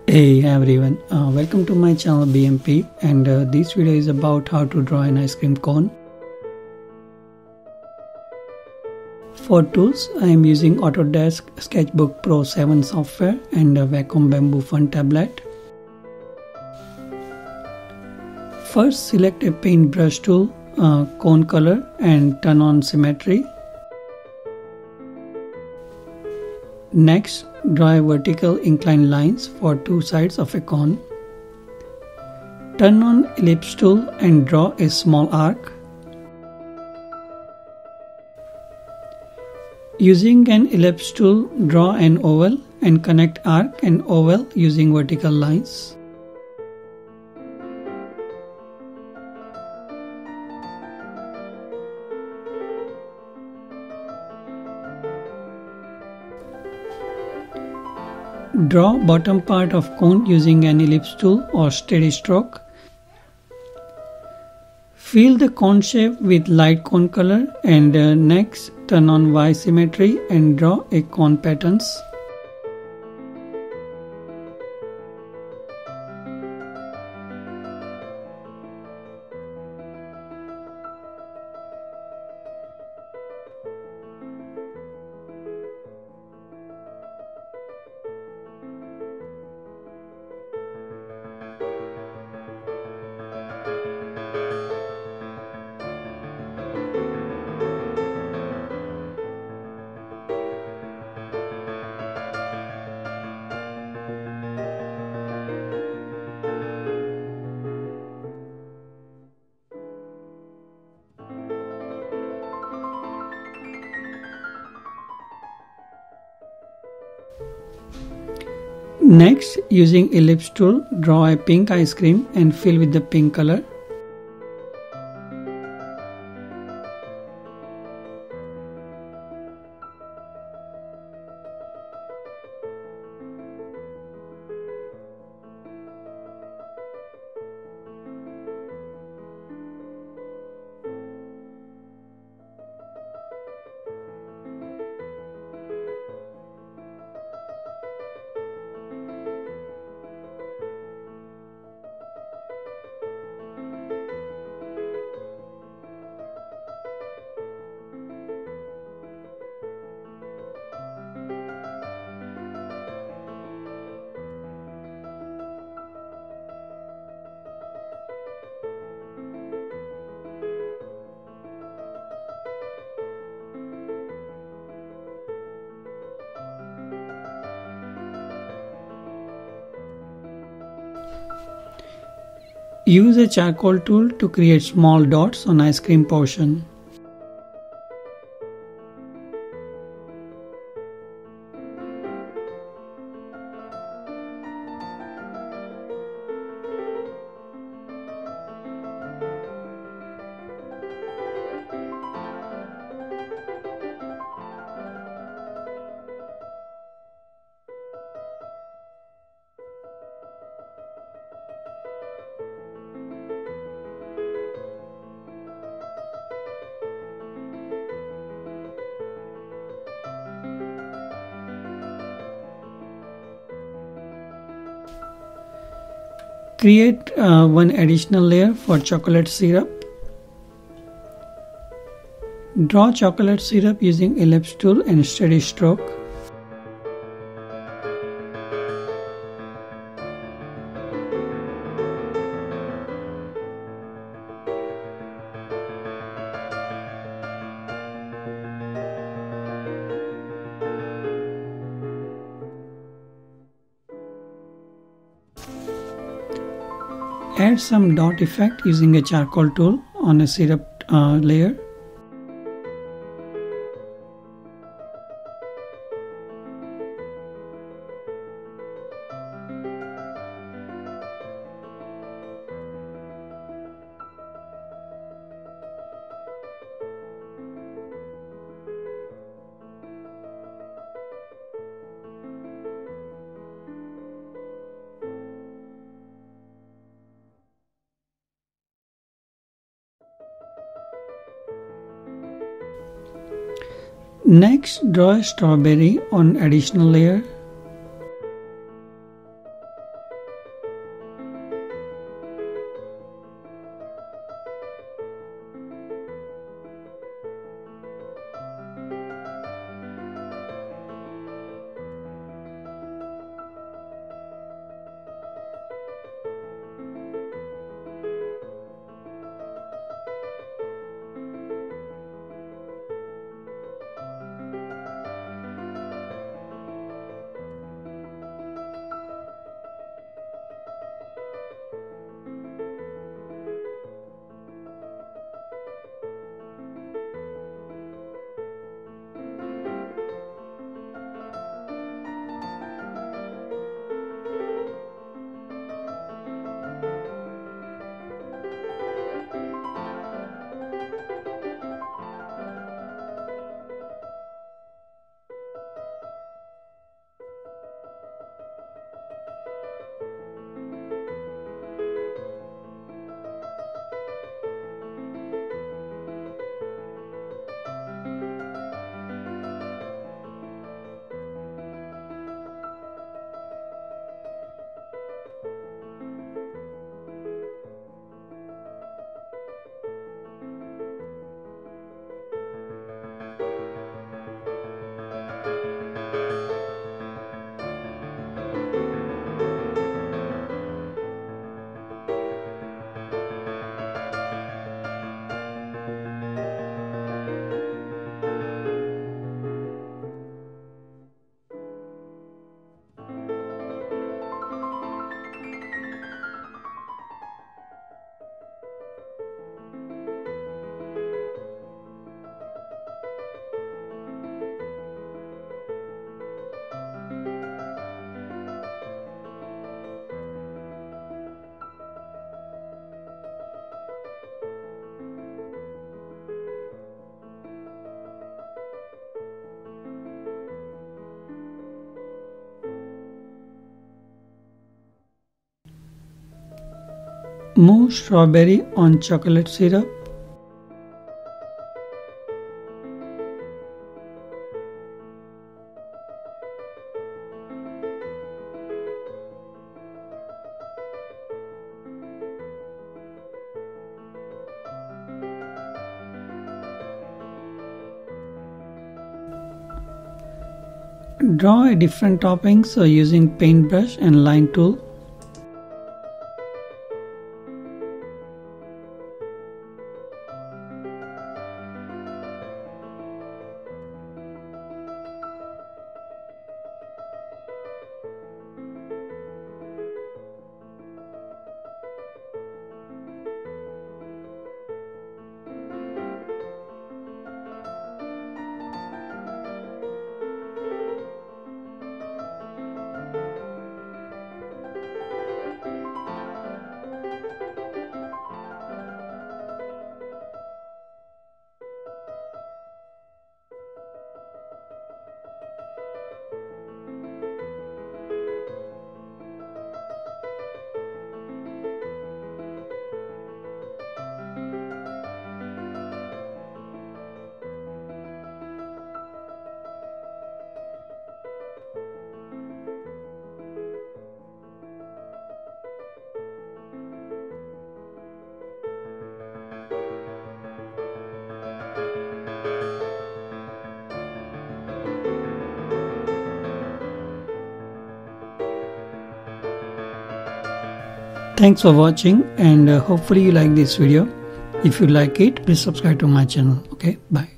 Hey everyone, welcome to my channel BMP, and this video is about how to draw an ice cream cone. For tools, I am using Autodesk Sketchbook Pro 7 software and a Wacom Bamboo Fun tablet. First, select a paintbrush tool, cone color, and turn on symmetry. Next, draw a vertical inclined lines for two sides of a cone. Turn on ellipse tool and draw a small arc. Using an ellipse tool, draw an oval and connect arc and oval using vertical lines. Draw bottom part of cone using an ellipse tool or steady stroke. Fill the cone shape with light cone color and next turn on Y symmetry and draw a cone patterns. Next, using ellipse tool, draw a pink ice cream and fill with the pink color. Use a charcoal tool to create small dots on ice cream portion. Create one additional layer for chocolate syrup. Draw chocolate syrup using ellipse tool and steady stroke. Add some dot effect using a charcoal tool on a syrup layer. Next, draw a strawberry on additional layer. Move strawberry on chocolate syrup. Draw a different toppings using paintbrush and line tool. Thanks for watching, and hopefully you like this video. If you like it, please subscribe to my channel. Okay, bye.